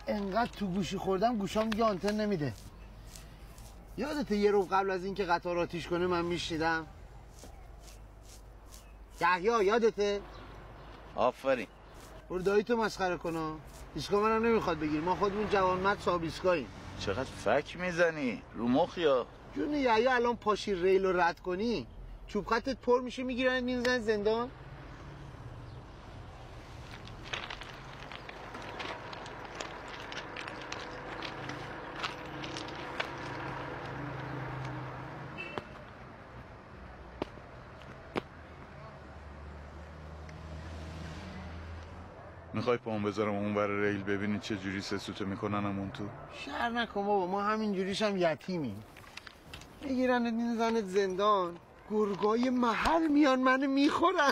انقدر تو گوشی خوردم گوشام دیگه آنتن نمیده. یادته یه رو قبل از اینکه قطار آتیش کنه من میشنیدم؟ یحیی یادته؟ آفرین. برو دایی تو مسخره کنه. ایسکا منم نمیخواد بگیر، ما خودمون جوانمرد صاحب ایسکاییم. چقدر فک میزنی رو مخ یا جون یحیی الان پاشی ریل رو رد کنی چوب خطت پر میشه میگیرن میزنن زندان. میخوای پام بذارم اون ور ریل ببینی چه جوری سسوته میکننمون تو؟ شر نکن بابا، ما همین جوریش هم یتیمیم. میگیرن میزنن زندان، گرگای محل میان منو میخورن.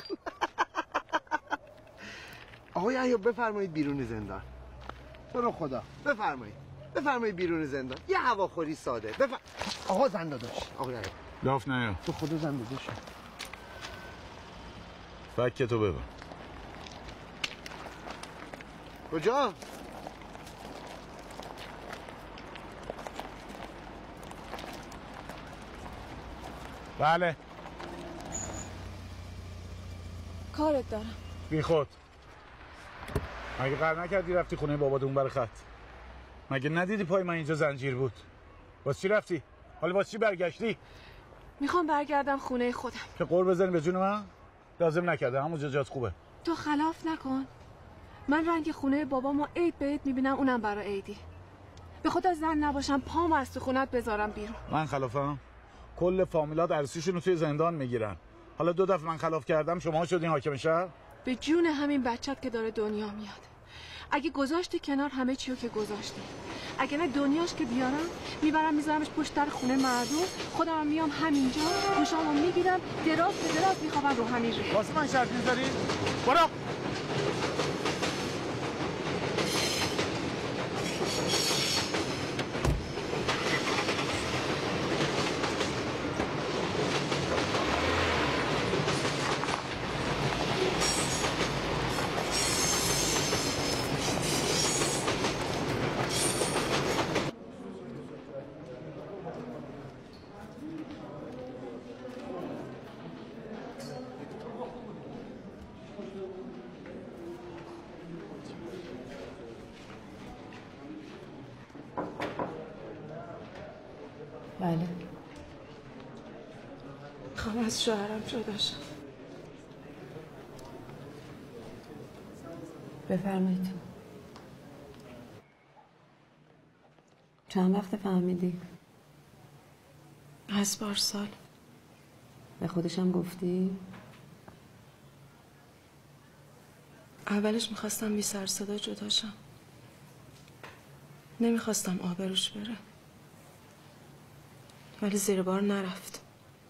آقای یحیی بفرمایید بیرون زندان. تو رو خدا بفرمایید بیرون زندان. یه هواخوری ساده. آقا زنده داشت. آقای یحیی لاف نیا. تو خدا زنده داشت. فک تو ببر. کجا؟ بله. کارت دارم. بی خود. مگه قرار نکردی رفتی خونه بابات اون بر خط؟ مگه ندیدی پای من اینجا زنجیر بود؟ واسه چی رفتی؟ حالا واسه چی برگشتی؟ میخوام برگردم خونه خودم. که قور بزنی به جون من؟ لازم نکرده، همونجا جات خوبه. تو خلاف نکن. من رنگ خونه بابامو عید به عید میبینم، اونم برای عیدی. به خدا زن نباشم پامو از تو خونت بذارم بیرون. من خلافم؟ کل فامیلات عروسیشون رو توی زندان میگیرن. حالا 2 دفعه من خلاف کردم شما شدین حاکم شهر؟ به جون همین بچت که داره دنیا میاد. اگه گذاشتی کنار همه چیو که گذاشتی، اگه نه دنیاش که بیارم میبرم میذارمش پشت در خونه مردم، خودم میام همینجا گوشامو میگیرم دراز به دراز میخوابم رو همین ریل. واسه من شرط میذاری؟ برو. بله. میخوام از شوهرم جدا شم. بفرمایید. چند وقت فهمیدی؟ از پارسال. به خودشم گفتی؟ اولش میخواستم بی سر صدا جدا شم. نمیخواستم آبروش بره. ولی زیر بار نرفت.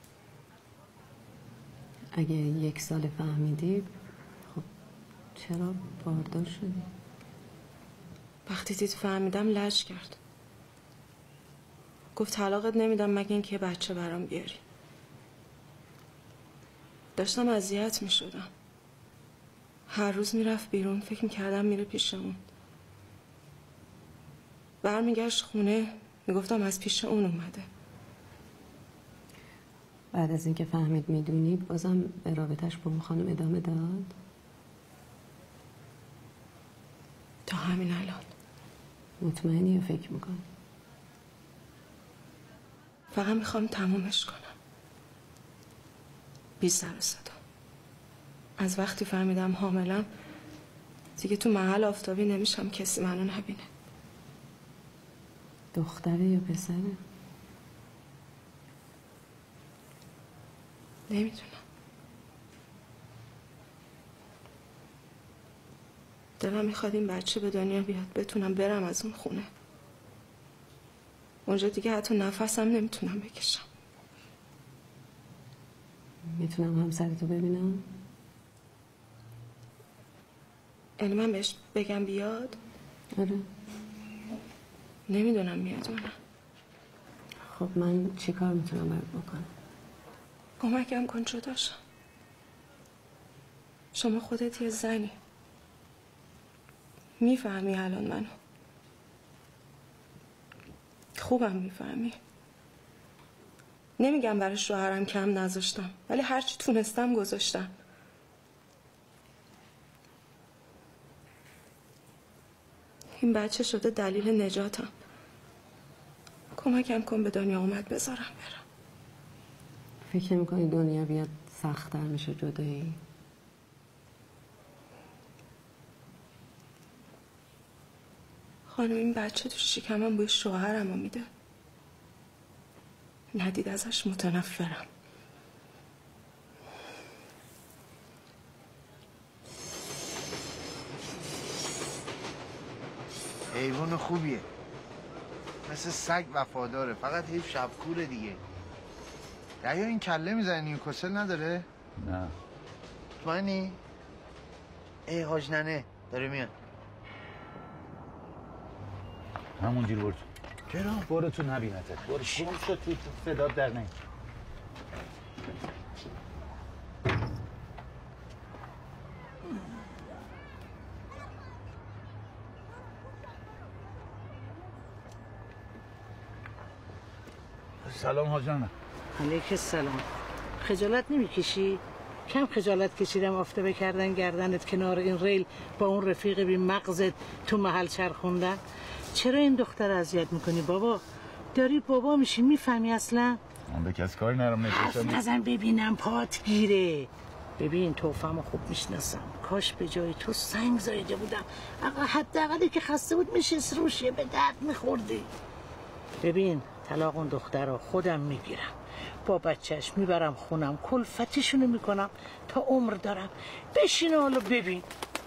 اگه 1 سال فهمیدی خب چرا باردار شدی؟ وقتی دید فهمیدم لج کرد. گفت طلاقت نمیدم مگه اینکه یه بچه برام بیاری. داشتم اذیت میشدم. هر روز میرفت بیرون، فکر میکردم میره پیشمون. برمیگشت خونه میگفتم از پیش اون اومده. بعد از اینکه فهمید میدونی بازم به رابطش با اون خانم ادامه داد؟ تا همین الان. مطمئنی یا فکر میکنی؟ فقط میخوام تمومش کنم. بی سر و صدا. از وقتی فهمیدم حاملم دیگه تو محل آفتابی نمیشم کسی منو نبینه. دختره یا پسره؟ نمیدونم. دلم میخواد این بچه به دنیا بیاد بتونم برم از اون خونه. اونجا دیگه حتی نفسم نمیتونم بکشم. میتونم همسرتو ببینم؟ یعنی من بهش بگم بیاد؟ آره. نمیدونم میاد اونم. خب من چی کار میتونم برات بکنم؟ کمکم کن جداشم. شما خودت یه زنی، میفهمی الان منو. خوبم میفهمی. نمیگم برای شوهرم کم نذاشتم، ولی هرچی تونستم گذاشتم. این بچه شده دلیل نجاتم. کمکم کن به دنیا اومد بذارم برم. فکر میکنی دنیا بیاد سخت‌تر میشه جدایی؟ خانم این بچه تو شکمم بوی شوهرم رو میده. ندید ازش متنفرم. حیوان خوبیه، مثل سگ وفاداره، فقط حیف شبکوره دیگه. دریا این کله میزنه نیوکاسل نداره؟ نه. مطمئنی؟ ای حاج ننه داره میاد. همونجور برو. چرا؟ برو تو نبینتت. برو گم شد تو صدات در نمی. سلام حاج ننه. علیک السلام. خجالت نمیکشی؟ کم خجالت کشیدم آفتابه کردن گردنت کنار این ریل با اون رفیق بی مغزت تو محل چرخوندن. چرا این دختر اذیت میکنی بابا؟ داری بابا میشی، میفهمی اصلا؟ من به کس کاری نرم نشستم. نزن ببینم پات گیره. ببین توفمو خوب میشناسم، کاش به جای تو سنگ زایده بودم. حداقلی که خسته بود میشست روش به درد میخوردی. ببین طلاق اون دختر رو خودم میگیرم، با بچهش میبرم خونم، کلفتیشونو میکنم تا عمر دارم. بشین حالا ببین.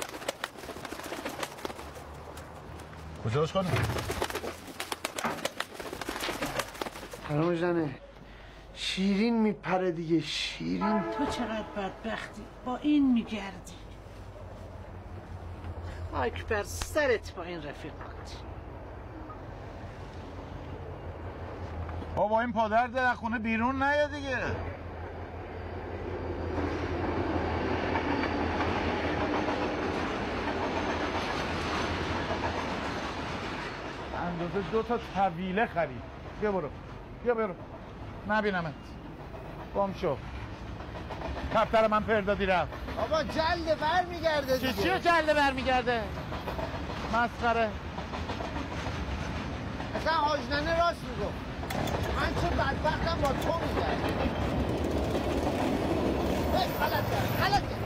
کجاش کنم؟ سلام جانه. شیرین میپره دیگه. شیرین تو چقدر بدبختی با این میگردی. خاک بر سرت با این رفیقات. بابا این پادر در خونه بیرون نیا دیگه. اندازه 2 تا طویله خرید. بیا برو. بیا برو. نبینمت. بام شو. کفتر من پردادی رفت. بابا جلده برمیگرده دیگه. چیه جلده برمیگرده؟ مسخره. اصلا حاج ننه راست میگفت. من چه بدبختم با تو میگردم. غلط کرد. غلط کرد.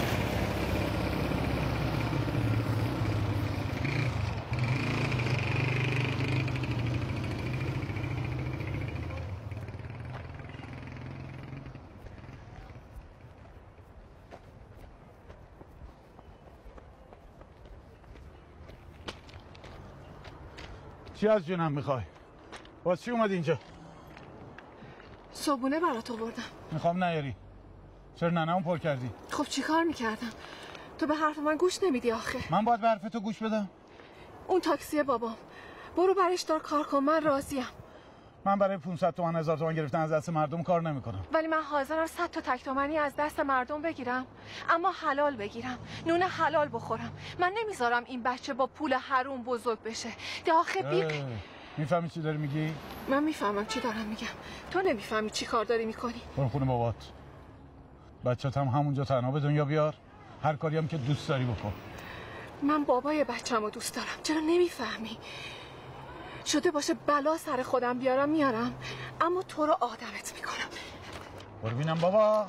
چی از جونم میخوای؟ باز چی اومد اینجا؟ صبونه برات آوردم. میخوام نیاری. چرا ننه‌مو پر کردی؟ خب چیکار میکردم؟ تو به حرف من گوش نمیدی آخه. من باید به حرف تو گوش بدم؟ اون تاکسی بابام، برو برش دار کار کن، من راضیم. من برای 500 تومن 1000 تومن گرفتن از دست مردم کار نمیکنم. ولی من حاضرم 100 تا تک تومنی از دست مردم بگیرم، اما حلال بگیرم، نون حلال بخورم. من نمیذارم این بچه با پول حروم بزرگ بشه. آخه میفهمی چی داری میگی؟ من میفهمم چی دارم میگم. تو نمیفهمی چی کار داری میکنی. برو خونه بابات. بچه‌ت هم همونجا تنها به دنیا بیار. هر کاری هم که دوست داری بکن. من بابای بچه‌مو دوست دارم. چرا نمیفهمی؟ شده باشه بلا سر خودم بیارم میارم، اما تو رو آدمت میکنم. برو بینم بابا.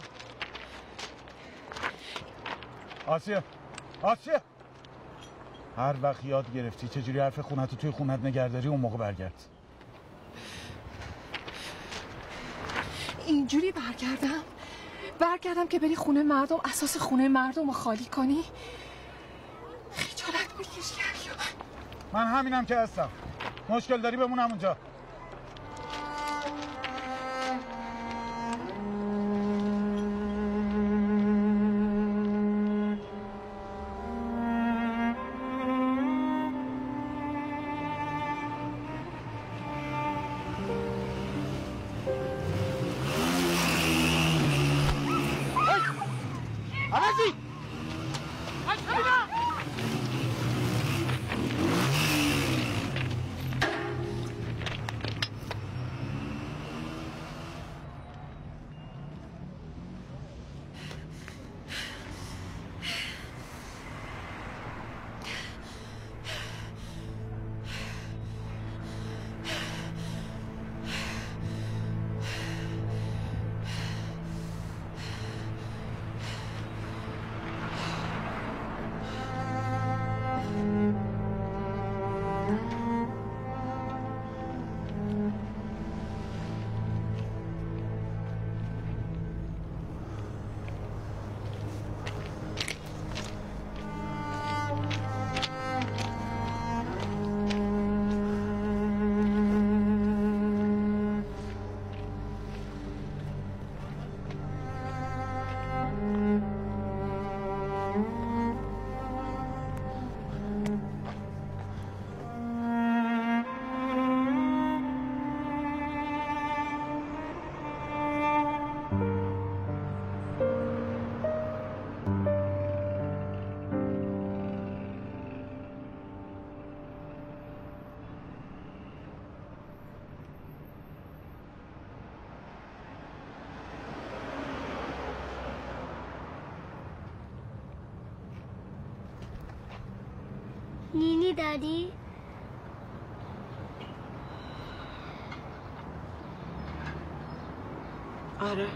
آسیا هر وقت یاد گرفتی چجوری حرف خونتو توی خونت نگهداری اون موقع برگرد. اینجوری برگردم که بری خونه مردم، اساس خونه مردم رو خالی کنی. خجالت بکش یحیی. من همینم که هستم. مشکل داری بمونم اونجا. نینی داری؟ آره.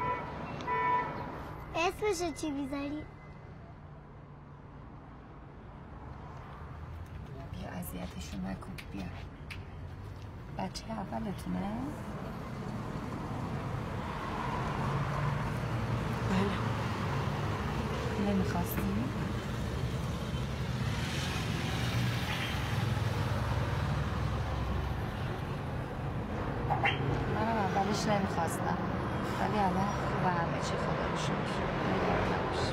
اسمشو چی میذاری؟ بیا اذیتشو نکن. بیا بچه اولتونه؟ بله. نمیخواستی؟ منم اولش نمیخواستم ولی الان خوبه همه چی خدا رو شکر. نگران نباش.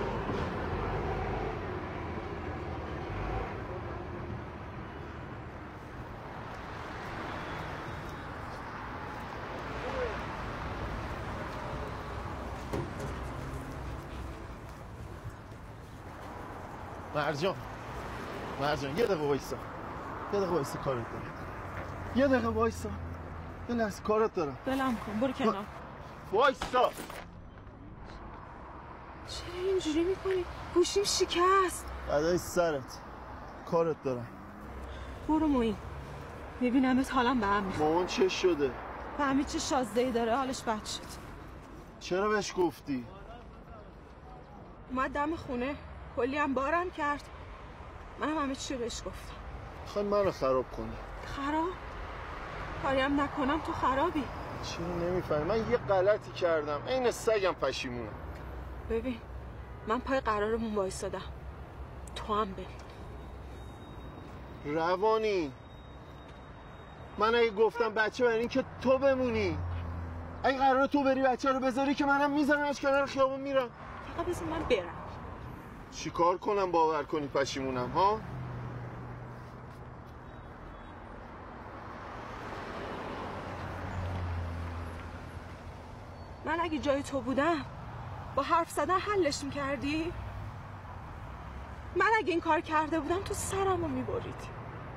مرجان یه دقیقه وایسا. کارت دارم. یه دقیقه وایسا. یه لحظه کارت دارم. بلم کن برو کنار. وایسا. چرا اینجوری میکنی؟ گوشیم شکست. فدای سرت. کارت دارم. برو موین. میبینمت حالم به هم میخواد. مامان چه شده؟ فهمی چه شازده‌ای داره حالش بد شد. چرا بهش گفتی؟ اومد دم خونه کلی هم بارم کرد. منم همه چی بهش گفتم. میخوای منو خراب کنی؟ خراب؟ کاری هم نکنم تو خرابی. چرا نمیفهمی؟ من یه غلطی کردم. عین سگم پشیمونم. ببین من پای قرارمون وایسادم. تو هم ببین. روانی من اگه گفتم بچه برای این که تو بمونی، اگه قراره تو بری بچه رو بذاری که منم میذارمش کنار خیابون میرم. فقط بذار من برم. چی کار کنم باور کنی پشیمونم ها؟ من اگه جای تو بودم با حرف زدن حلش میکردی؟ من اگه این کار کرده بودم تو سرمو میبریدی.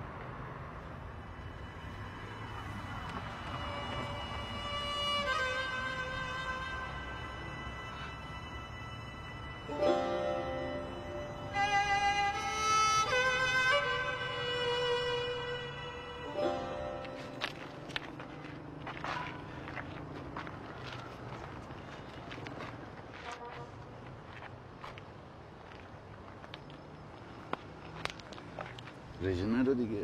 رژینا رو دیگه.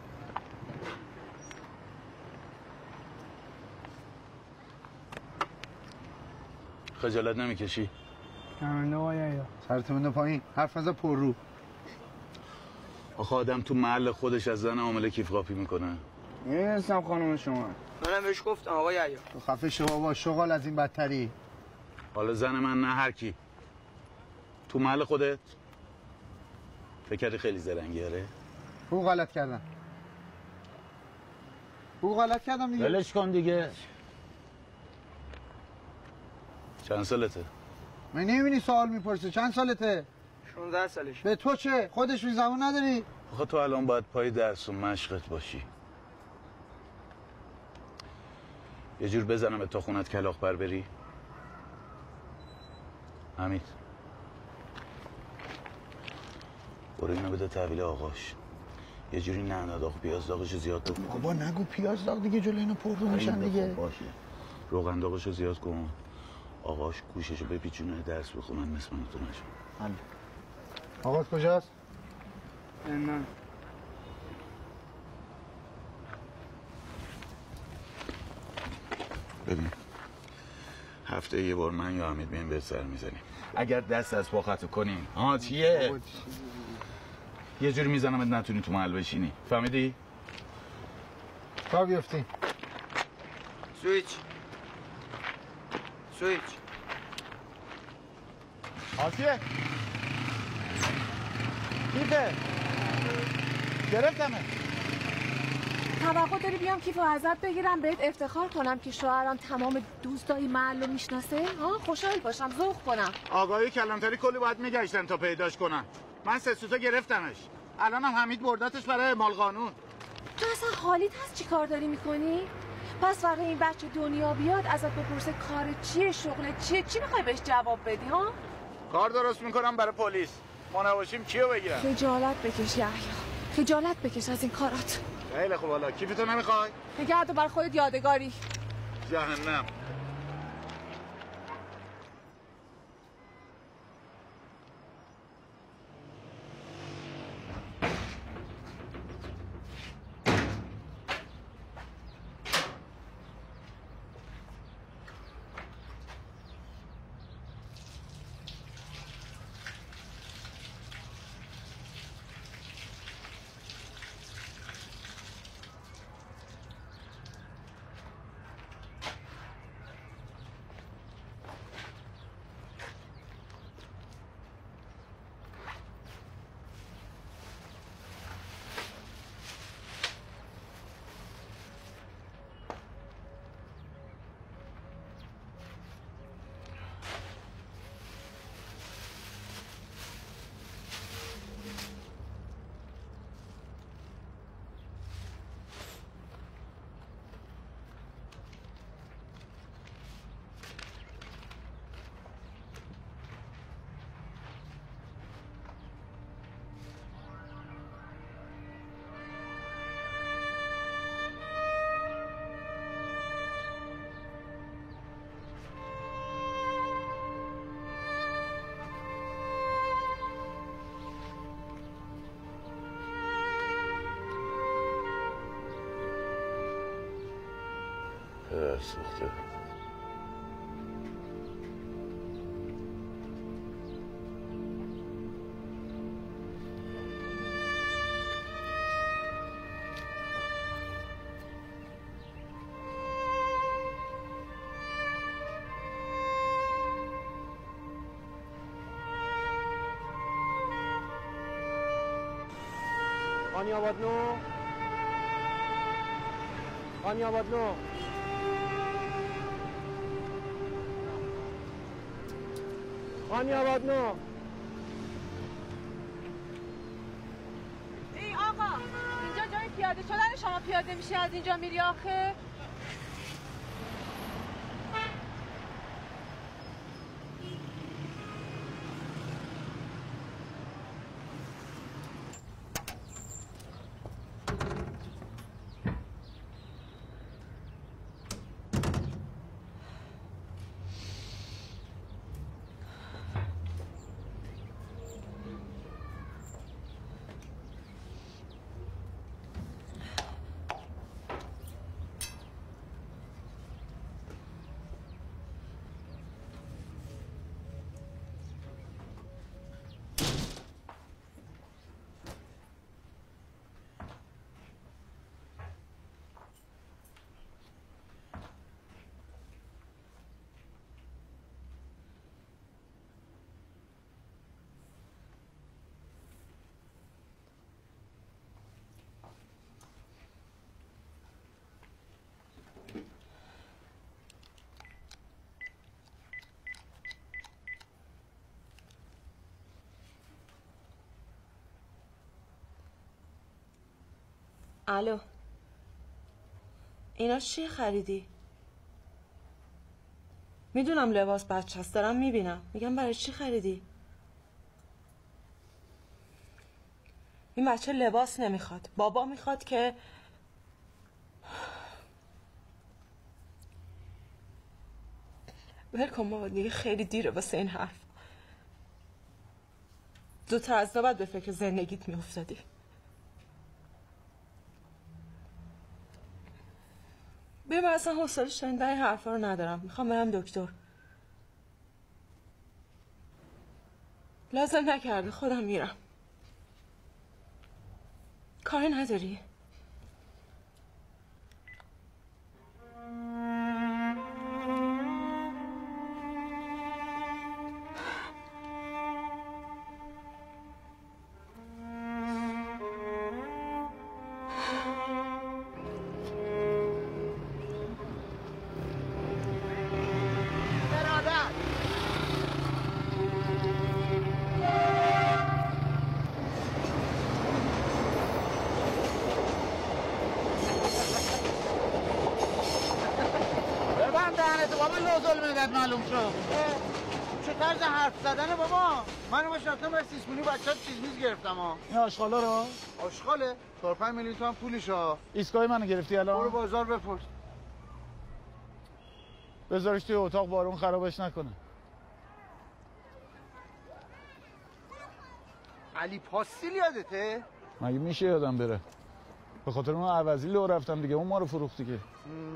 خجالت نمیکشی؟ نمینده باید سرت منده پایین. حرف نزد پر رو. آخه آدم تو محل خودش از زن عامله کیف قاپی میکنه. نمیدونستم خانم شما. منم بهش گفتم آقای عیار. تو خفه شو بابا. شغال از این بدتری. حالا زن من نه هر کی. تو محل خودت فکر کردی خیلی زرنگی آره؟ بگو غلط کردم دیگه. ولش کن دیگه. چند سالته؟ من نمیبینی سوال میپرسه چند سالته؟ 16 سالش. به تو چه؟ خودش روی زبون نداری؟ آخه تو الان باید پای درس و مشقت باشی. یه جور بزنم تا خونت کلاغ پر بری. حمید برو اینو بده تحویل آقاش. یه جوری نه داغ پیاز داغشو زیاد کن. بابا نگو پیاز داغ دیگه، جلوی اینا پر رو میشن دیگه. باشه. روغن داغشو زیاد کن. آقاش گوششو بپیچونه درس بخونن مثل من تو نشون. آقاش کجاست؟ نه ببین هفته یه بار من یا حمید میایم بهت سر میزنیم. اگر دست از پا خطا کنیم چیه؟ یه جوری میزنمت نتونی تو محل بشینی. فهمیدی؟ تا بیفتی. سویچ آتیه کیفه گرفتمه. توقع داری بیام کیفو ازت بگیرم بهت افتخار کنم که شوهرم تمام دوستای محل رو میشناسه؟ خوشحال باشم، ذوق کنم. آقای کلانتری کلی باید میگشتن تا پیداش کنن. من 3 سوتا گرفتمش. الانم حمید بردتش برای اعمال قانون. تو اصلا حالیت هست چی کار داری میکنی؟ پس برای این بچه دنیا بیاد ازت بپرسه کار چیه، شغل چیه، چی میخوای بهش جواب بدی ها؟ کار درست میکنم برای پلیس. ما نباشیم کیو بگیرم؟ خجالت بکش یحیی، خجالت بکش از این کارات. خیلی خوب، حالا کیفتو نمیخوای؟ نگهدار برای خودت یادگاری. جهنم. پدر سوخته. خانی آباد نو، خانی آباد نو. خانی آباد نو. ای آقا، اینجا جای پیاده شدن شما پیاده میشی از اینجا میری آخه؟ الو، اینا چی خریدی؟ میدونم لباس بچه هست، دارم میبینم. میگم برای چی خریدی؟ این بچه لباس نمیخواد، بابا میخواد که ولکن بابا، دیگه خیلی دیره واسه این حرف. زودتر از بعد به فکر زندگیت میافتادی. ببین من اصلا حوصله شنیدن این حرفا رو ندارم. میخوام برم دکتر. لازم نکرده، خودم میرم. کاری نداری؟ معلوم شد چه طرز حرف زدنه بابا؟ من باش رفتم برای سیسمونی بچه چیز میز گرفتم ها. این آشغالا رو؟ آشغاله؟ 4-5 میلیون تومن پولش ها. ایستگاه منو گرفتی الان؟ برو بازار بپرس. بذارش توی اتاق بارون خرابش نکنه. علی پاستیل یادته؟ مگه میشه یادم بره؟ به خاطر اون عوضی لو رفتم دیگه، اون ما رو فروختی که.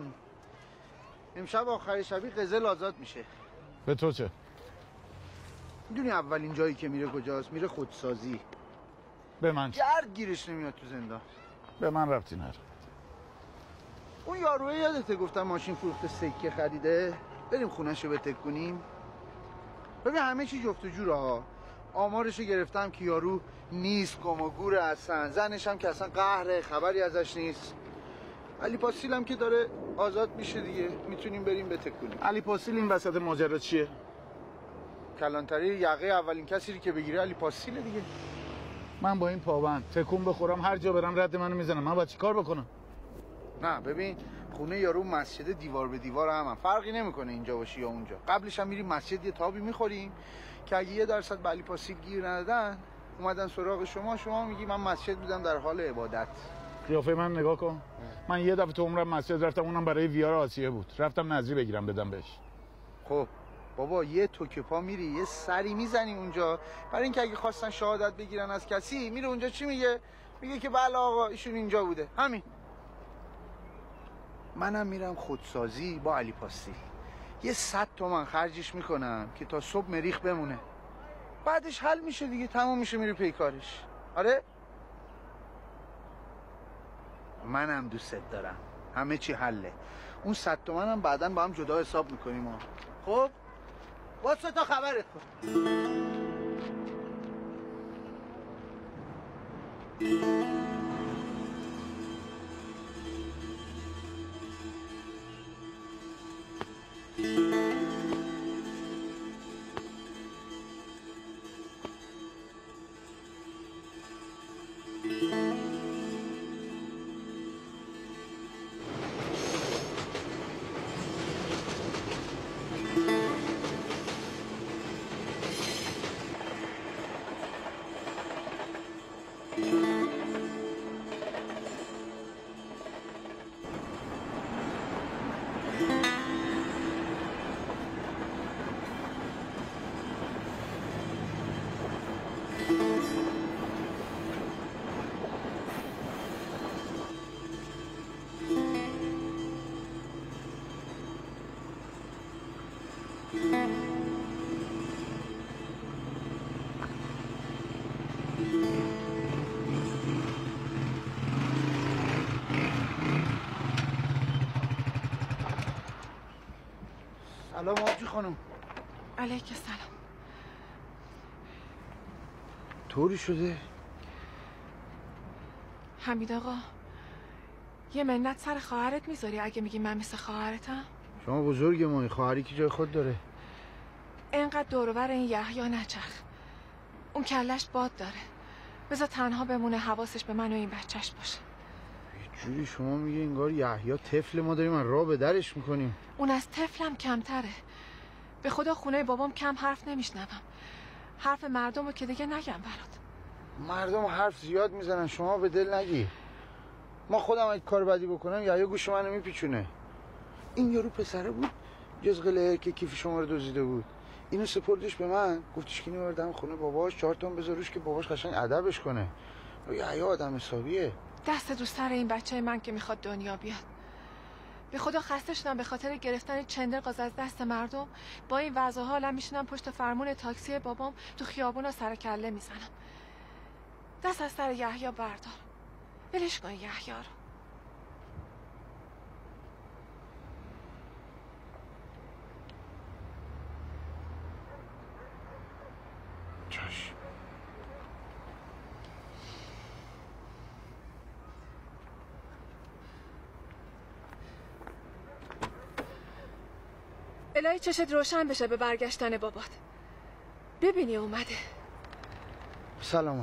امشب آخر شبی قزل آزاد میشه. به تو چه؟ میدونی اولین جایی که میره کجاست؟ میره خودسازی. به من چه؟ گرد گیرش نمیاد تو زندان. به من ربطی نداره. اون یاروه یادته گفتم ماشین فروخته سکه خریده؟ بریم خونه‌شو بتک کنیم. ببین همه چی جفت و جوره ها. آمارشو گرفتم که یارو نیست، گم و گوره اصلا. زنش هم که اصلا قهره، خبری ازش نیست. علی پاسیل هم که داره آزاد میشه دیگه، میتونیم بریم بتک کنیم. علی پاسیل این وسط ماجرا چیه؟ کلانتری یقه اولین کسی که بگیره علی پاسیله دیگه. من با این پابند تکون بخورم هر جا برم رد منو میزنم. من باید چیکار بکنم؟ نه ببین خونه یارو مسجد دیوار به دیوار هم فرقی نمیکنه اینجا باشی یا اونجا. قبلش هم میریم مسجد یه تابی میخوریم که اگه 1% به علی پاسیل گیر ندادن اومدن سراغ شما میگی من مسجد بودم در حال عبادت. قیافه من نگاه کن. من یه دفعه تو عمرم مسجد رفتم، اونم برای ویار آسیه بود. رفتم نظری بگیرم بدم بهش. خب بابا یه توکه پا میری یه سری میزنی اونجا، برای اینکه اگه خواستن شهادت بگیرن از کسی میره اونجا چی میگه؟ میگه که بله آقا ایشون اینجا بوده. همین. منم میرم خودسازی با علی پاسیل، یه 100 تومن خرجش میکنم که تا صبح مریخ بمونه، بعدش حل میشه دیگه، تموم میشه، میره پی کارش. آره منم دوست دارم، همه چی حله. اون 100 تومن هم بعداً با هم جدا حساب میکنیم ها. خب واسه تا خبرت کن. سلام آبجی خانم. علیک سلام. طوری شده؟ حمید آقا یه منت سر خواهرت میذاری اگه میگی من مثل خواهرتم؟ شما بزرگ مایی، خواهری که جای خود داره. اینقدر دوروبر این یحیی نچرخ، اون کلش باد داره. بذار تنها بمونه، حواسش به من و این بچهش باشه. یه جوری شما میگه انگار یحیی طفل ما داریم راه به درش میکنیم. اون از طفلم کمتره. به خدا خونه بابام کم حرف نمیشنوم. حرف مردم رو که دیگه نگم برات. مردم حرف زیاد میزنن، شما به دل نگی. ما خودم اگه کار بدی بکنم یحیی گوش منو میپیچونه. این یارو پسره بود جز قله که کیف شما رو دزدیده بود، اینو سپردش به من، گفتش که اینو بردم خونه باباش 4 تومن بذاروش که باباش قشنگ ادبش کنه. یحیی آدم حسابیه. دست رو سر این بچه من که میخواد دنیا بیاد. به خدا خسته شدم به خاطر گرفتن چندرغاز از دست مردم. با این وضع حالم میشینم پشت فرمون تاکسی بابام تو خیابونا سر کله میزنم. دست از سر یحیی بردار، ولش کن یحیی رو. چشم. الهی چشت روشن بشه به برگشتن بابات. ببینی اومده. سلامت.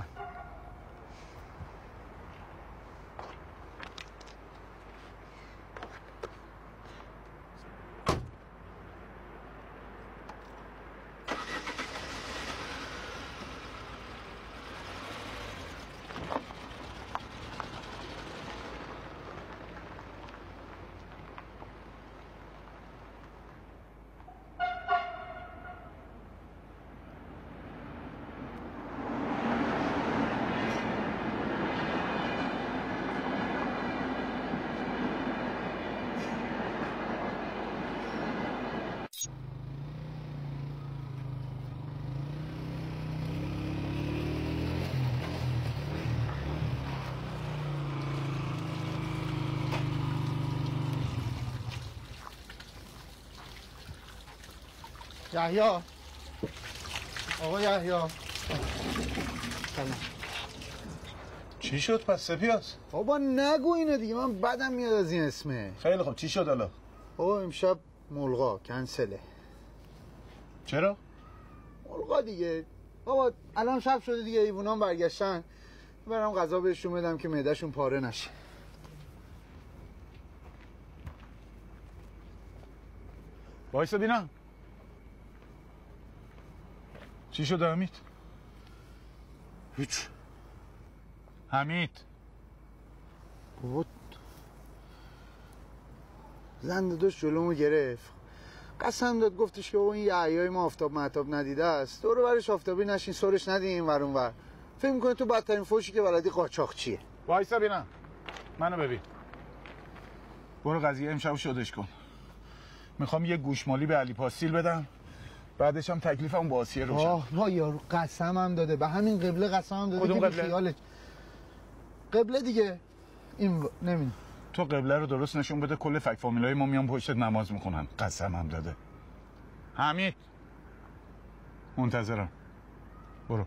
یحیی آقا یحیی سلام. چی شد پس سپیاس؟ بابا نگو اینو دیگه، من بدم میاد از این اسمه. خیلی خوب چی شد حالا؟ بابا امشب ملغا کنسله. چرا؟ ملغا دیگه. بابا الان شب شده دیگه، ایوونام برگشتن، برم غذا بهشون بدم که معدهشون پاره نشه. وایسا بینم چی شده حمید؟ هیچ. حمید بابا زنده داشت جلومو گرفت، قسم داد، گفتش که بابا این یحیی ما آفتاب مهتاب ندیده است، دور برش آفتابی نشین، سرش ندین این ور اون ور، فکر میکنه تو بدترین فوشی که بلدی قاچاقچیه. وایسا بینم، منو ببین. برو قضیه امشب شدش کن. میخوام یه گوشمالی به علی پاستیل بدم، بعدش هم تکلیفم با آسیه روشن. واه یارو قسمم داده، به همین قبله قسمم داده. کدوم که قبله؟ خیالش قبله دیگه این نمیدونم. تو قبله رو درست نشون بده، کل فک فامیلای ما میان پشتت نماز میخونن. قسمم داده. حمید منتظرم، برو.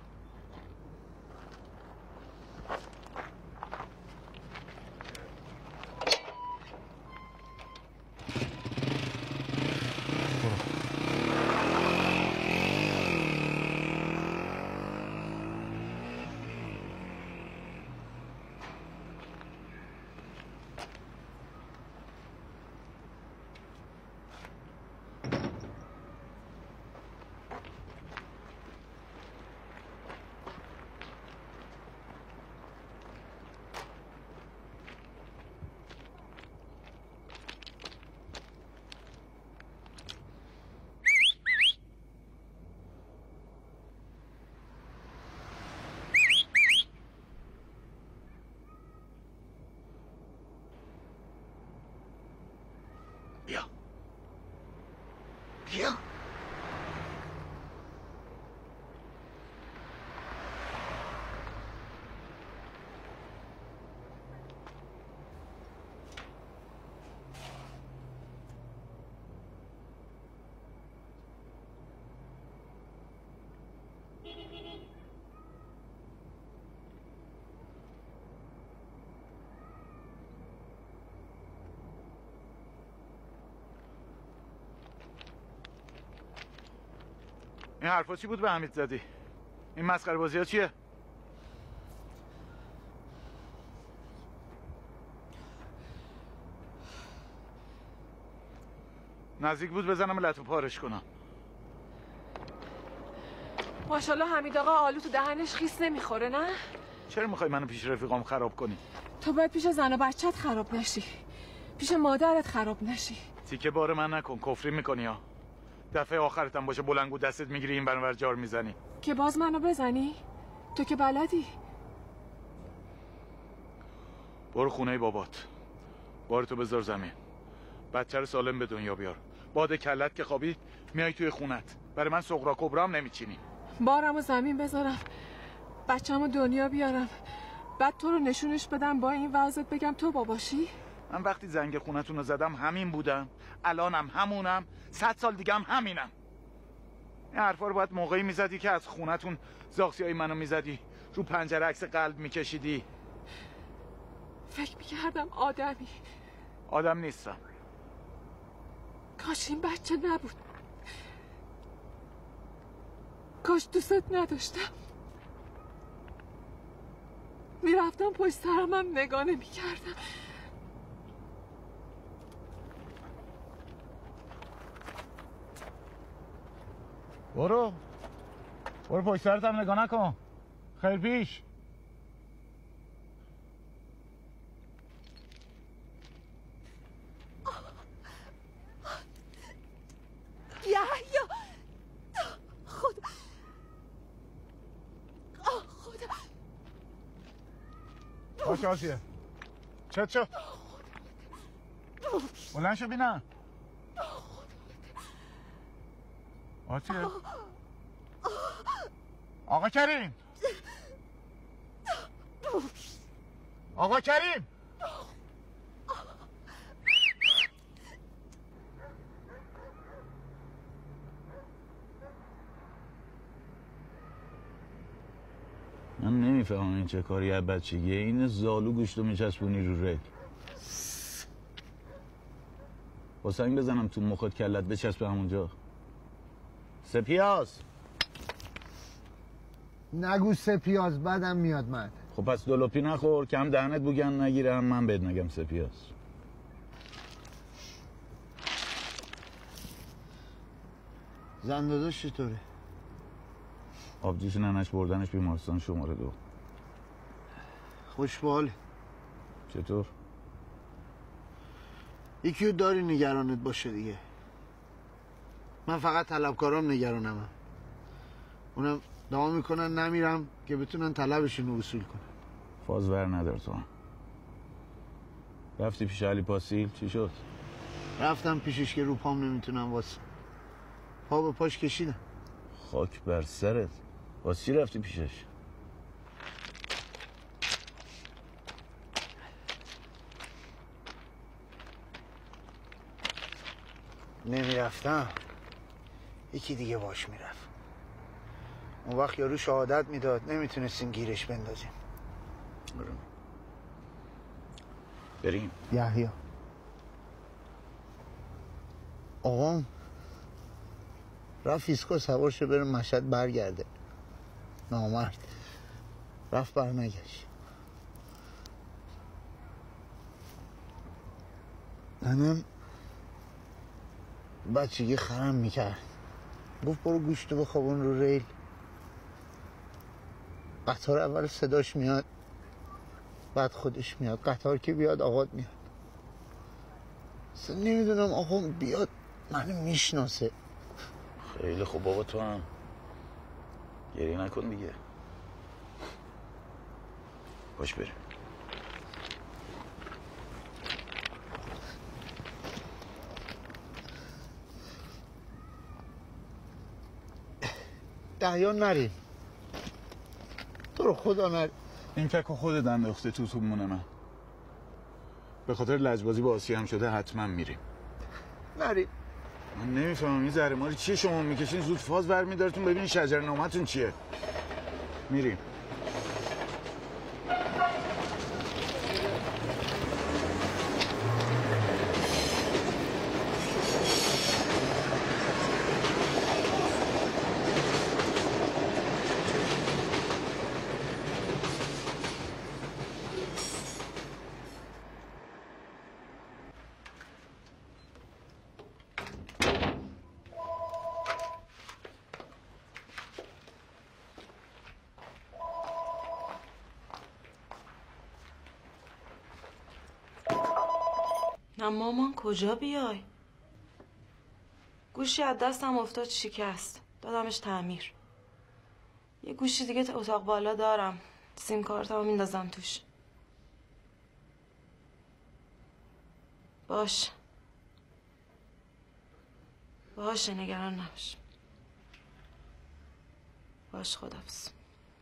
بیا. این حرفا چی بود به حمید زدی؟ این مسخره بازی ها چیه؟ نزدیک بود بزنم لطو پارش کنم. ماشاءالله حمید آقا آلو تو دهنش خیس نمیخوره نه؟ چرا میخوای منو پیش رفیقام خراب کنی؟ تو باید پیش زن و بچت خراب نشی، پیش مادرت خراب نشی. تیکه بار من نکن، کفری میکنی ها. دفعه آخرتم باشه بلنگو دستت میگیری این برنور جار میزنی که باز منو بزنی؟ تو که بلدی. برو خونه بابات، بارتو بذار زمین، بچه رو سالم به دنیا بیار. باد کلت که خوابید میای توی خونت، برای من سغرا کبرام نمیچینی. بارمو زمین بذارم، بچه‌مو دنیا بیارم، بعد تو رو نشونش بدم با این وضعت بگم تو باباشی؟ من وقتی زنگ خونتون رو زدم همین بودم، الانم همونم، 100 سال دیگه هم همینم. این حرفا رو باید موقعی میزدی که از خونتون زاغسیای منو میزدی، رو پنجره عکس قلب میکشیدی. فکر میکردم آدمی. آدم نیستم. کاش این بچه نبود، کاش دوستت نداشتم. میرفتم پشت سرم هم نگاه نمیکردم. برو پشت سرت هم نگاه نکن، خیر پیش. یحیی خدا خدا باشه آسیه، چت شو، بلند شو بینم. آسیه، آقا کریم، آقا کریم، من نمیفهمم این چه کاری از بچگیه. این زالو گوشتو میچسبونی رو ریل. با سنگ بزنم تو مخت کلت بچسب همونجا. سپیاز نگو سپیاز بدم میاد من. خب پس دلوپی نخور کم دهنت بوگن نگیره هم من بهت نگم سپیاز. زنداداش چطوره؟ آبجوش ننش بردنش بیمارستان شماره 2. خوشبال. چطور؟ یکیو داری نگرانت باشه دیگه. من فقط طلبکارام نگرانم. اونم دعا میکنن نمیرم که بتونن طلبشون رو وصول کنن. فاز ور ندار تو هم. رفتی پیش علی پاسیل چی شد؟ رفتم پیشش که رو پام نمیتونم واسه. پا به پاش کشیدم. خاک بر سرت. واسه چی رفتی پیشش؟ نمیرفتم یکی دیگه باش میرفت. اون وقت یارو شهادت میداد نمیتونستیم گیرش بندازیم. بریم. یحیی آقام رفت ایسکو سوار شه بره مشهد برگرده. نامرد رفت برنگشت. منم بچگی خرم میکرد. گفت برو گوشتو بخوابون رو ریل. قطار اول صداش میاد بعد خودش میاد. قطار که بیاد آقات میاد. اصلا نمیدونم آقا بیاد منو میشناسه. خیلی خوب بابا تو هم گریه نکن دیگه. باش بریم. دهیان نریم. تو رو خدا نریم. این فکر خودت انداخته تو مونه من. به خاطر لجبازی با آسیه هم شده حتما میریم. نریم. من نمیفهمم این زهر ماری چیه شما میکشین زود فاز برمیدارتون ببینین شجر نامتون چیه. میریم. نه مامان کجا بیای؟ گوشی از دستم افتاد شکست. دادمش تعمیر. یه گوشی دیگه تو اتاق بالا دارم. سیم کارتمو میندازم توش. باش. باشه نگران نباش. باش خداحافظ.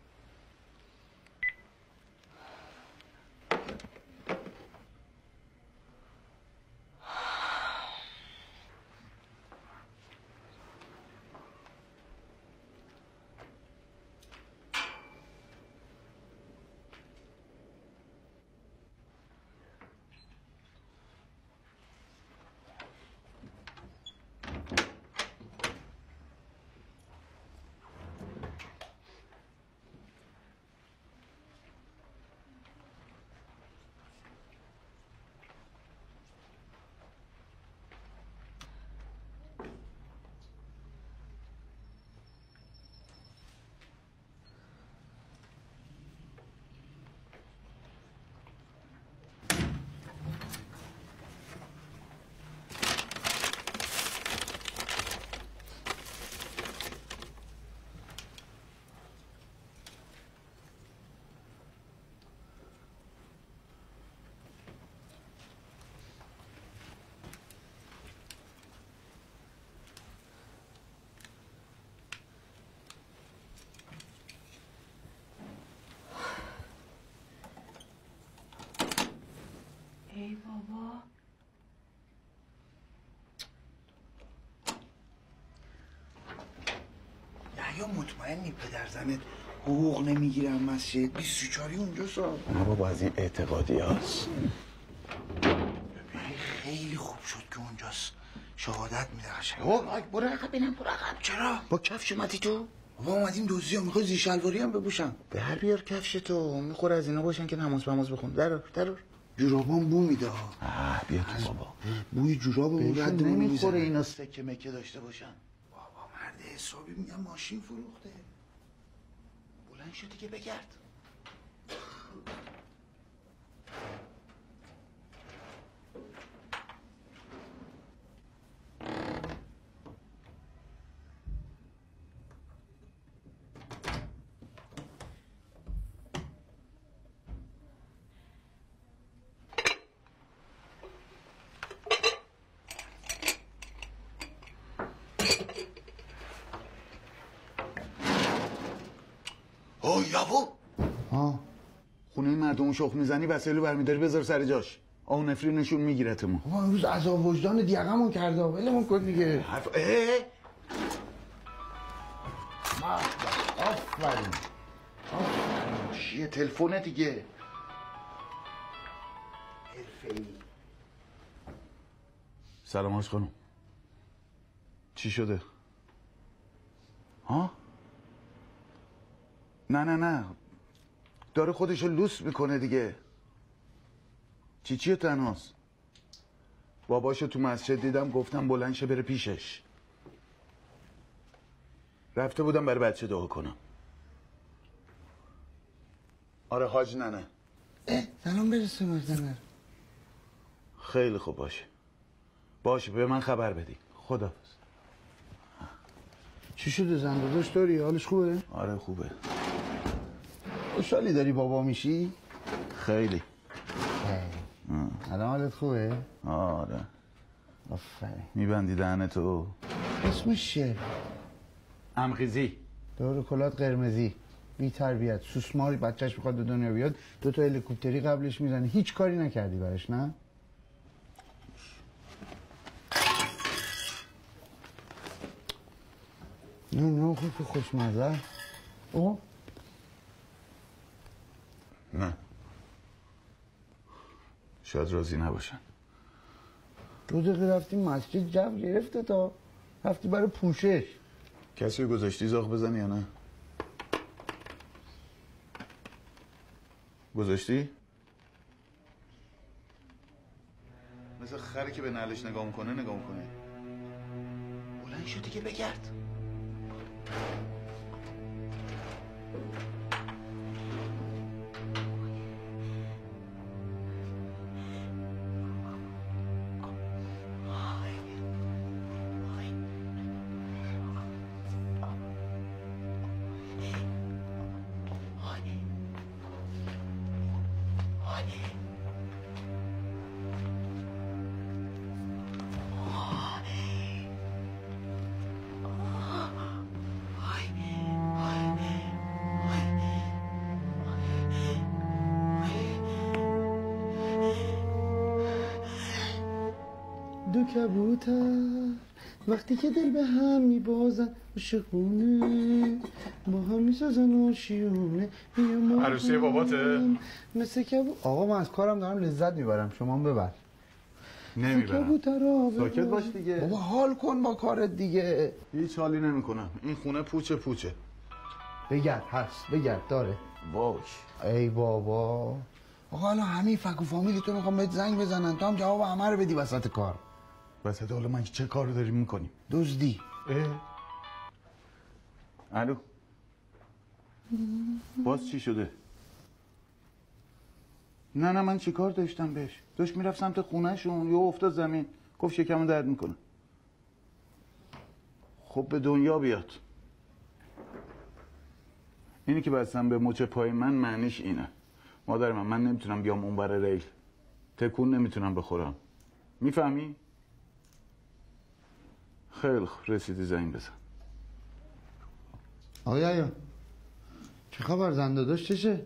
ای بابا یا مطمئنی پدر زنت حقوق نمیگیرم مسجد 24 اونجا سا. نه بابا از این اعتقادی هست. خیلی خوب شد که اونجاست، شهادت میده قشنگ. برو عقب بینم، برو عقب. چرا؟ با کفش اومدی تو؟ بابا اومدیم دزدی ها، میخوای زی شلواری هم بپوشم. در بیار کفش تو، میخوره از اینا باشن که نماز بخون. درار جورابام بو میده. بیا تو بابا. بوی جورابمون رد نمیخوره اینا سکه مکه داشته باشن. بابا مرد حسابی میگم ماشین فروخته. بلند شو دیگه بگرد. یابو خونه مردم شخ میزنی وسایلو برمیداری بذار سر جاش. آهو نفرینشون میگیرتمون. بابا امروز عذاب وجدان دیگمون کرده، ولمون کن دیگه. آفرین چیه تلفن دیگه؟ حرفه‌ای. سلام آج خانم. چی شده؟ ها؟ نه داره خودشو لوس میکنه دیگه. چیه تنهاست؟ باباشو تو مسجد دیدم، گفتم بلند شه بره پیشش. رفته بودم برای بچه دعا کنم. آره حاج ننه. سلام برسه مردنه. خیلی خوب باشه به من خبر بدی. خداحافظ. چی شده زنداداش داری؟ حالش خوبه؟ آره خوبه. خوشحالی داری بابا میشی؟ خیلی. الان حالت خوبه؟ آره. آفرین. میبندی دهنتو. اسمش چیه؟ امخیزی. دور کلات قرمزی، بی تربیت، سوسماری، بچهش میخواد به دنیا بیاد 2 تا هلیکوپتری قبلش میزنه، هیچ کاری نکردی براش نه؟ نه خوب خوشمزه. نه شاید راضی نباشن. 2 دقیقه رفتی مسجد جو گرفته تا رفتی برای پوشش. کسی رو گذاشتی زاغ بزنی یا نه؟ گذاشتی؟ مثل خری که به نعلش نگاه میکنه بلند شو دیگه بگرد. دو کبوتر وقتی که دل به هم میبازن عاشقونه با هم میسازن آشیونه. عروسی باباته؟ مثل کبوتر. آقا من از کارم دارم لذت میبرم، شما هم ببر. نمیبرم. ساکت باش دیگه. بابا حال کن با کارت دیگه. هیچ حالی نمیکنم. این خونه پوچه. بگرد هست، بگرد داره. باش. ای بابا. آقا حالا همین فک و فامیلی تو میخوام بهت زنگ بزنن، تو هم جواب همه رو بدی وسط کار. وسط حالا من چه کار داریم میکنیم؟ دزدی. الو باز چی شده؟ نه من چی کار داشتم بهش؟ داشت میرفت سمت خونهشون، یه افتاد زمین، گفت شکمو درد میکنه. خب به دنیا بیاد. اینی که بستم به مچ پای من معنیش اینه. مادر من نمیتونم بیام اون بر ریل، تکون نمیتونم بخورم. میفهمی؟ خیلی خوب رسیدی زنگ بزن. آیا چه خبر زنداداش چشه؟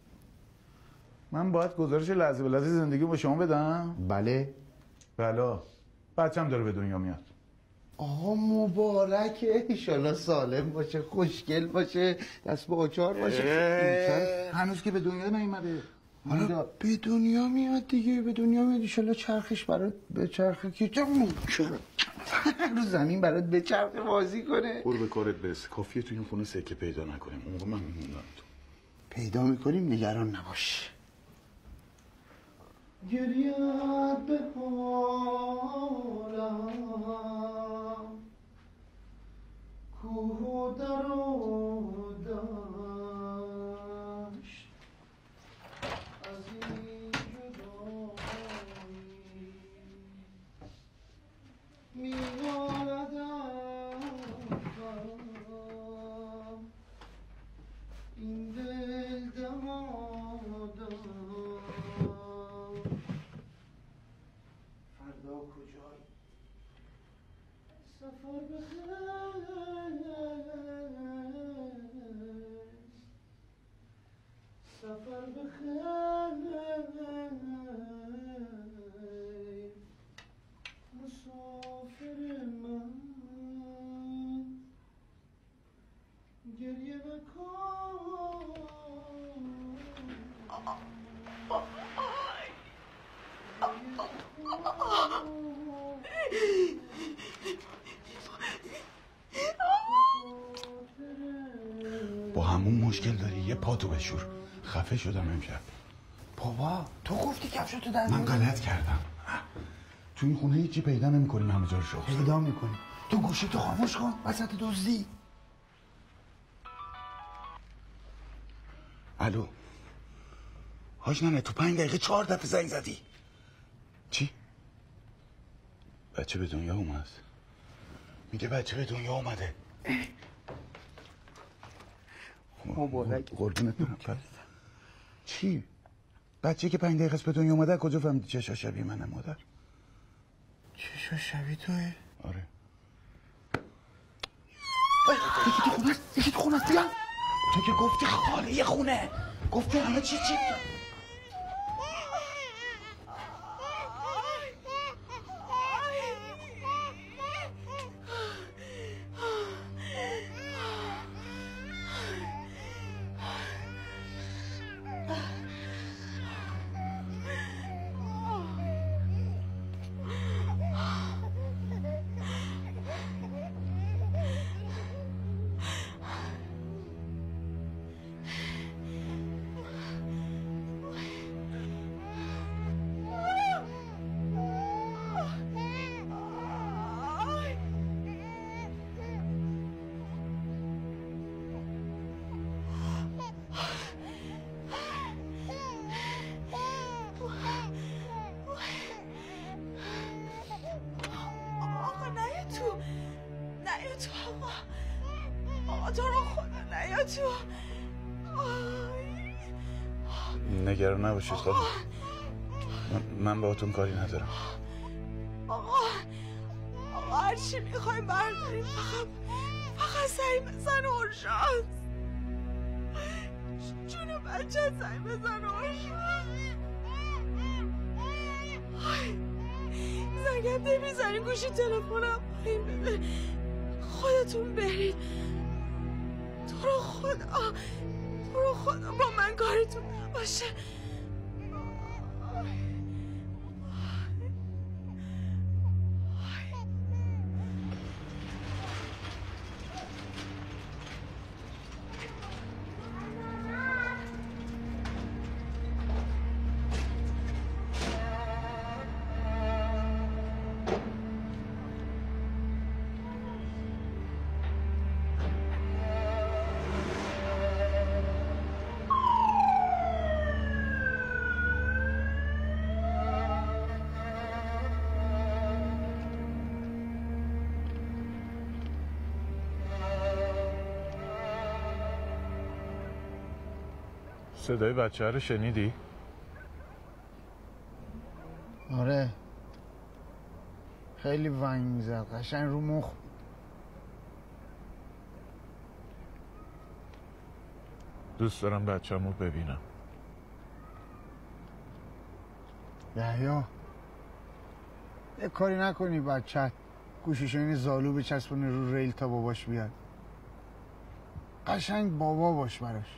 من باید گزارش لحظه به لحظه زندگی با شما بدم؟ بله. بله. بچه‌م داره به دنیا میاد. آقا مبارکه، ایشالله سالم باشه، خوشگل باشه، دست به آچار باشه. هنوز که به دنیا نیومده. حالا به دنیا میاد دیگه، به دنیا میاد، ایشالله چرخش برات به چرخه که رو زمین برات به چرخه بازی کنه. برو به کارت برس. کافیه تو این خونه سکه پیدا نکنیم، اون موقع من میموندم تو. پیدا میکنیم، نگران نباش. گریت به پالم کوه در و دشت از این جدایی می‌نالدم این دل دمادم فردا کجایی سفر بخیر سفر بخیر مسافر من گریه نکن با همون مشکل داری، یه پاتو بشور. خفه شدم امشب. بابا تو گفتی کفشاتو در من غلط کردم. تو این خونه هیچی پیدا نمی‌کنیم، همه جا رو شخص پیدا میکنی. تو گوشی تو خاموش کن وسط دزدی. الو حاج ننه، تو 5 دقیقه 4 دفعه زنگ زدی. چی؟ بچه به دنیا اومد. میگه بچه به دنیا اومده. مبارک. قربونت برم. چی؟ بچه که 5 دقیقه به دنیا اومده کجا فهمیدی چشا شبیه منه مادر؟ چشا شبیه توه؟ آره. یکی تو خونه است، یکی تو خونه است. بیا. تو که گفتی خاله خونه، گفتی همه چی. نگران نباشید خانم، من باهاتون کاری ندارم. آقا هر چی میخوایم برداریم، فقط سعی بزن ارشاد. جون بچه سعی بزن ارشاد. زنگم نمیزنی گوشی تلفنم پایین بده. خودتون برید. تو رو خدا با من کارتون نباشه. صدای بچه رو شنیدی؟ آره خیلی ونگ میزد، قشنگ رو مخ. دوست دارم بچه‌مو ببینم. یحیی یه کاری نکنی بچت گوشیشو این زالو بچسبونه رو ریل تا باباش بیاد. قشنگ بابا باش براش.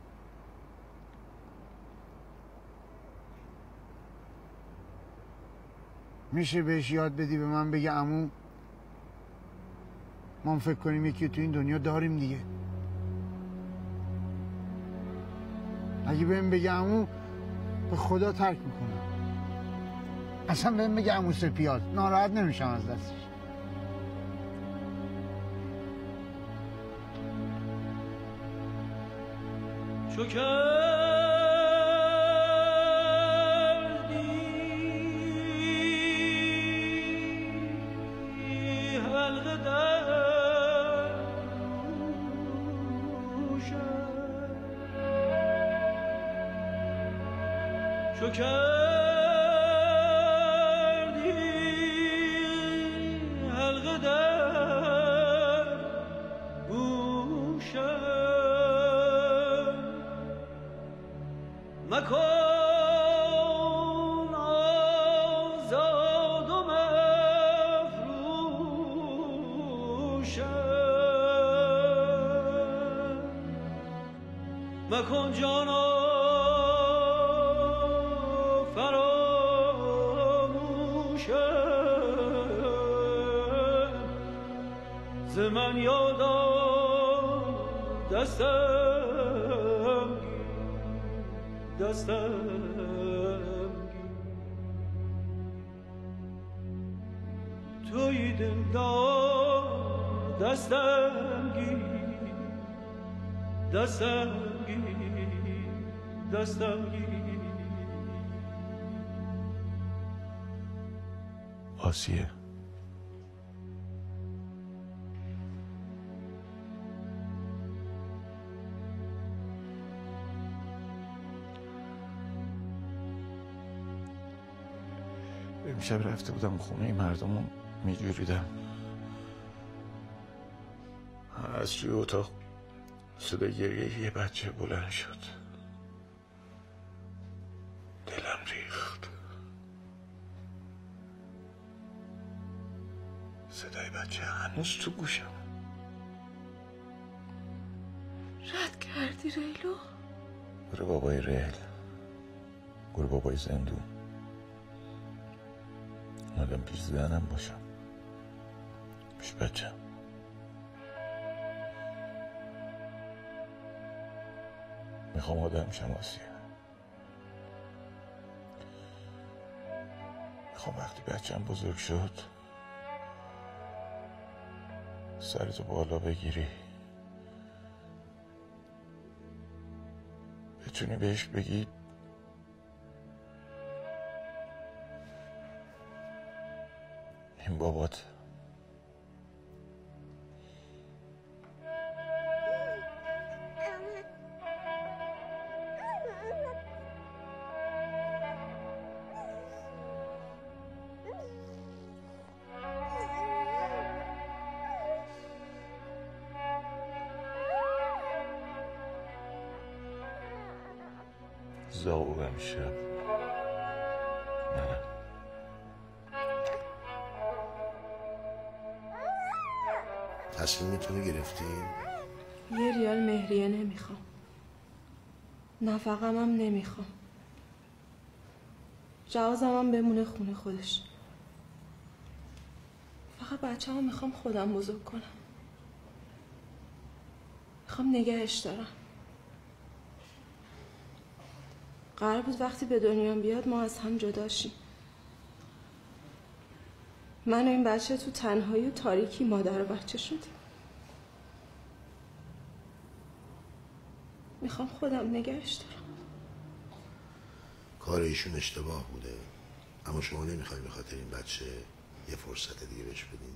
میشه بهش یاد بدی به من بگه عمو ما فکر کنیم یکی تو این دنیا داریم دیگه. اگه بهم بگه عمو به خدا ترک میکنم. اصلا بهم بگه عمو سپیاز ناراحت نمیشم از دستش. چو کردی حلقه در گوشم، چو کردی حلقه در گوشم، مکن آزاد و مفروشم، مکن جانا فراموشم، ز من یادم دستم توی دلدار دستم گیر آسیه امشب رفته بودم خونه مردم میجوریدم، از توی اتاق صدای گریه یه بچه بلند شد. دلم ریخت. صدای بچه هنوز تو گوشم. رد کردی ریلو؟ گروه بابای ریل، گروه بابای زندون. اومدم پیش زنم باشم، پیش بچم. میخوام آدم شم آسیه. میخوام وقتی بچم بزرگ شد سرتو بالا بگیری، بتونی بهش بگی این بابات. زاوگم شب نه تصمیمتون رو گرفتیم؟ یه ریال مهریه نمیخوام، نفقم هم نمیخوام، جوازم هم بمونه خونه خودش. فقط بچه هم میخوام خودم بزرگ کنم، میخوام نگهش دارم. قرار بود وقتی به دنیا بیاد ما از هم جدا شیم. من و این بچه تو تنهایی و تاریکی مادر و بچه شدیم. میخوام خودم نگهش دارم. کار ایشون اشتباه بوده، اما شما نمیخواین به خاطر این بچه یه فرصت دیگه بهش بدین؟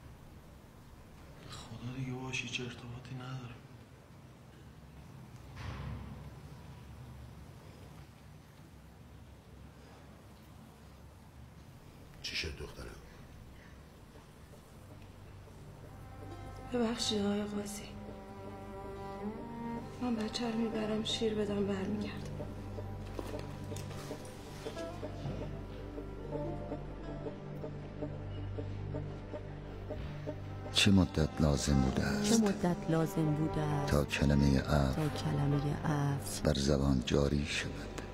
خدا دیگه باش هیچ ارتباطی نداره. چی شد دخترم؟ ببخشید آقای قاضی، من بچه رو میبرم شیر بدم برمیگردم. چه مدت لازم بوده است تا کلمه عفو بر زبان جاری شود،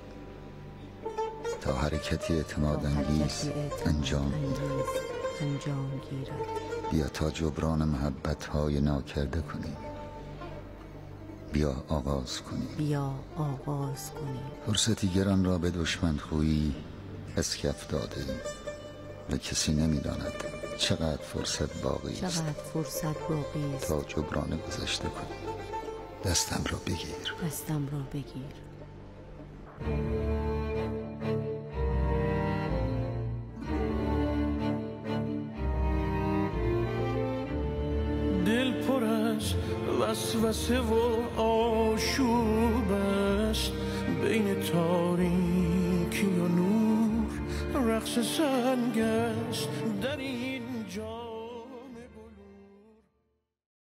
تا حرکتی اعتمادانگیز انجام گیرد. بیا تا جبران محبت‌های ناکرده کنیم. بیا آغاز کنیم. فرصتی گران را به دشمن خویی اسکف داده ایم و کسی نمی‌داند چقدر فرصت باقی است تا جبران گذشته کنیم. دستم را بگیر. دل پر از وسوسه و آشوب است، بین تاریکی و نور رقص سنگ است. در این